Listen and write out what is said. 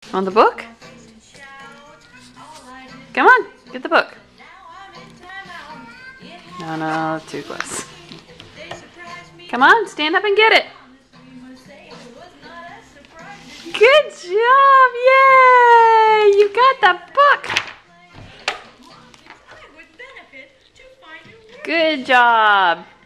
On the book? Come on, get the book. No, too close. Come on, stand up and get it. Good job, yay! You got the book. Good job.